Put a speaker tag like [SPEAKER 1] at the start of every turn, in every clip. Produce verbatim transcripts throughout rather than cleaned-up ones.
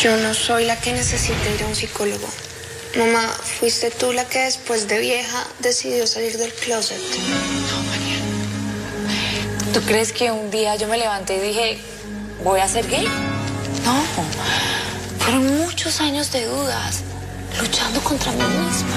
[SPEAKER 1] Yo no soy la que necesita ir a un psicólogo. Mamá, fuiste tú la que después de vieja decidió salir del closet.
[SPEAKER 2] No, Mariana. ¿Tú crees que un día yo me levanté y dije, voy a ser gay? No. Fueron muchos años de dudas, luchando contra mí misma.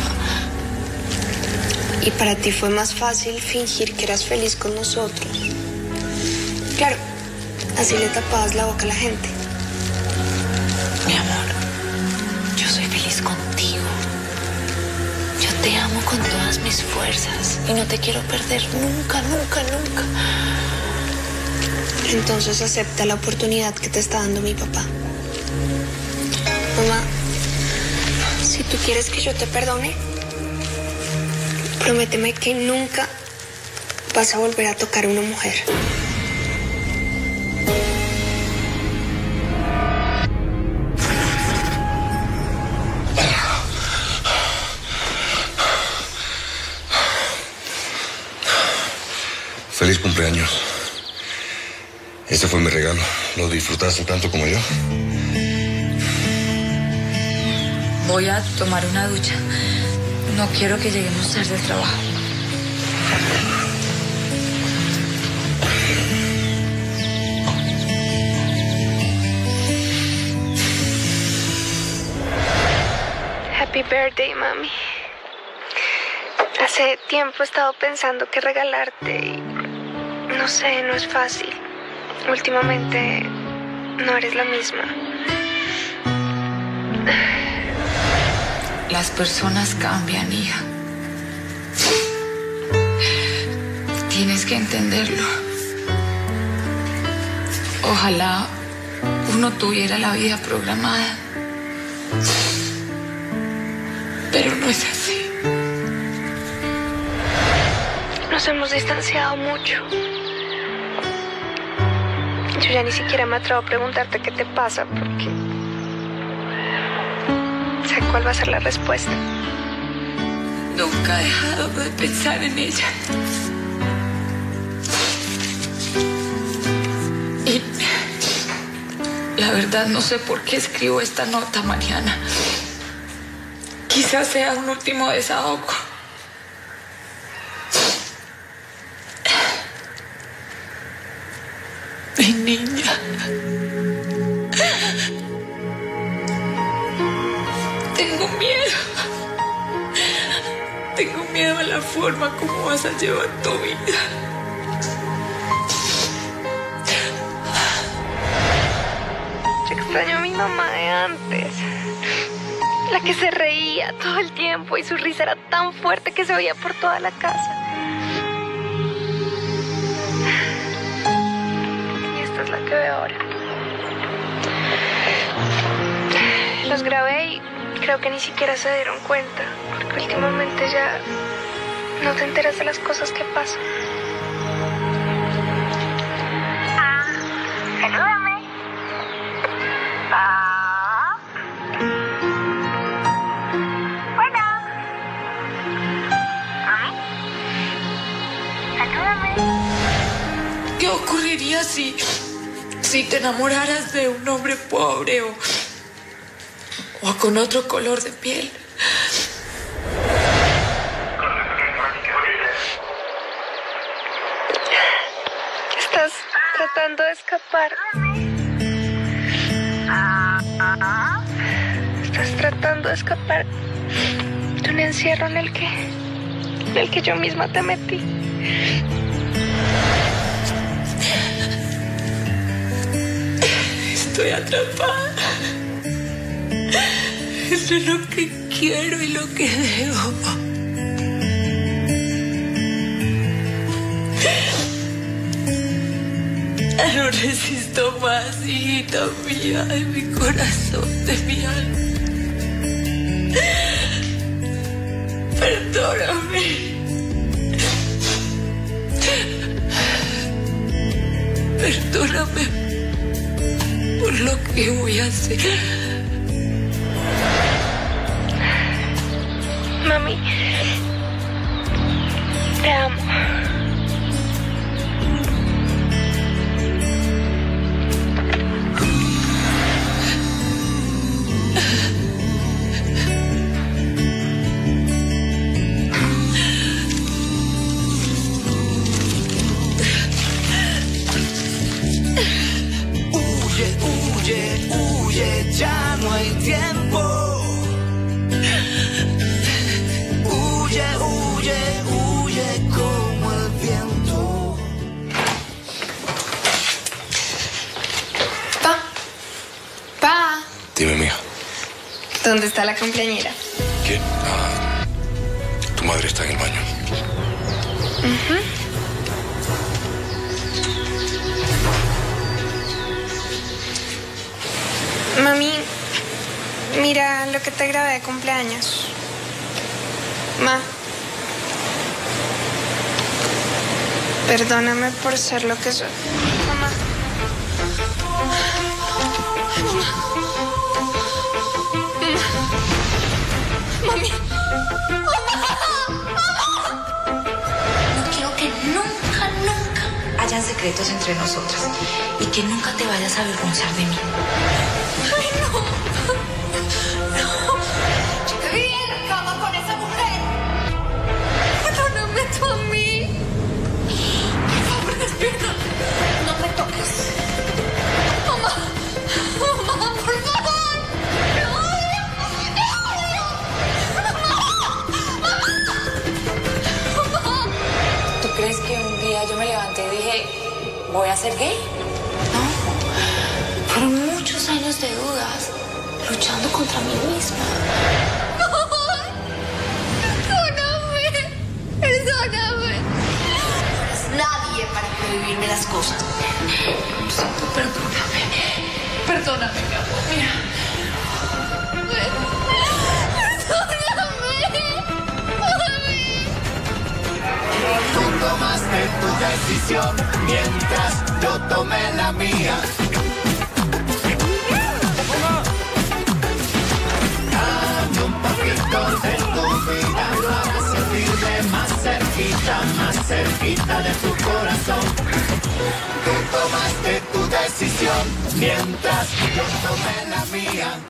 [SPEAKER 1] Y para ti fue más fácil fingir que eras feliz con nosotros. Claro, así le tapabas la boca a la gente.
[SPEAKER 2] Mi amor, yo soy feliz contigo. Yo te amo con todas mis fuerzas y no te quiero perder nunca, nunca, nunca.
[SPEAKER 1] Entonces acepta la oportunidad que te está dando mi papá. Mamá, si tú quieres que yo te perdone, prométeme que nunca vas a volver a tocar a una mujer.
[SPEAKER 3] Feliz cumpleaños. Este fue mi regalo. ¿Lo disfrutaste tanto como yo?
[SPEAKER 2] Voy a tomar una ducha. No quiero que lleguemos tarde al trabajo.
[SPEAKER 1] Happy birthday, mami. Hace tiempo he estado pensando qué regalarte y no sé, no es fácil. Últimamente no eres la misma.
[SPEAKER 2] Las personas cambian, hija. Tienes que entenderlo. Ojalá uno tuviera la vida programada. Pero no es así.
[SPEAKER 1] Nos hemos distanciado mucho. Yo ya ni siquiera me atrevo a preguntarte qué te pasa porque sé cuál va a ser la respuesta.
[SPEAKER 2] Nunca he dejado de pensar en ella. Y la verdad no sé por qué escribo esta nota, Mariana. Quizás sea un último desahogo. Mi niña. Tengo miedo. Tengo miedo a la forma como vas a llevar tu vida.
[SPEAKER 1] Yo extraño a mi mamá de antes. La que se reía todo el tiempo y su risa era tan fuerte que se oía por toda la casa. Y esta es la que veo ahora. Los grabé y creo que ni siquiera se dieron cuenta, porque últimamente ya no te enteras de las cosas que pasan.
[SPEAKER 4] Ah, salúdame. Ah. Bueno. Mami. Salúdame.
[SPEAKER 2] ¿Qué ocurriría si, si te enamoraras de un hombre pobre o, o con otro color de piel?
[SPEAKER 1] Estás tratando de escapar. Estás tratando de escapar de un encierro en el que, en el que yo misma te metí.
[SPEAKER 2] Estoy atrapada entre lo que quiero y lo que debo. Ya no resisto más, hijita mía, de mi corazón, de mi alma. Perdóname. Perdóname por lo que voy a hacer.
[SPEAKER 1] Mami, te amo.
[SPEAKER 3] Dime, mija.
[SPEAKER 1] ¿Dónde está la cumpleañera?
[SPEAKER 3] ¿Quién? Ah, tu madre está en el baño.
[SPEAKER 1] Uh-huh. Mami, mira lo que te grabé de cumpleaños. Ma. Perdóname por ser lo que soy. Mamá. Mamá. Mami.
[SPEAKER 2] No quiero que nunca, nunca hayan secretos entre nosotras y que nunca te vayas a avergonzar de mí.
[SPEAKER 1] Ay, no. No. Yo te vi en la cama con esa mujer. Perdóname tú a mí. Por favor, despierta. No me toques. Mamá. Mamá, por favor. No.
[SPEAKER 2] ¿Tú crees que un día yo me levanté y dije, voy a ser gay? No. Fueron muchos años de dudas, luchando contra mí misma.
[SPEAKER 1] Perdóname. Perdóname.
[SPEAKER 2] No eres nadie para prohibirme las cosas. Lo siento, perdóname. Perdóname, mi amor. Mira.
[SPEAKER 5] Tú tomaste tu decisión mientras yo tomé la mía. Dame un poquito de tu vida para sentirme más cerquita, más cerquita de tu corazón. Tú tomaste tu decisión mientras yo tomé la mía.